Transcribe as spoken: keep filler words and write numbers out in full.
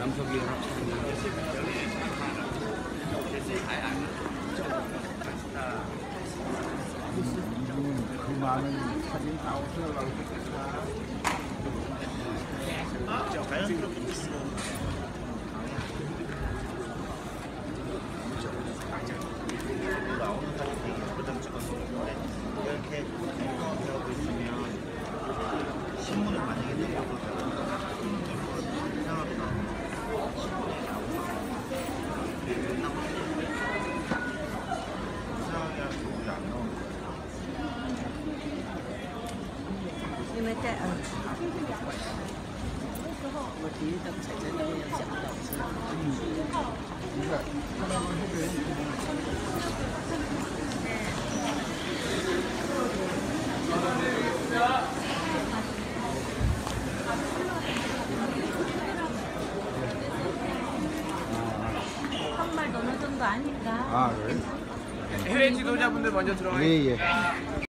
양석이 그 많은 사진 다 없어가고 자연스럽게 있어. 나오는 사진 되게 예쁘다고 찍었는데 이렇게 앵커하고 있으면 신문을 만약에 내려고 이상하게 나오는 신문에 나오는 이상하게 하고 우리 안 나오는 거야. 因为在嗯，我第一张彩真的没有想到是。 一个。 한 말 어느 정도 아니까. 아, 그래? 해외 지도자분들 먼저 들어가. 예, 예.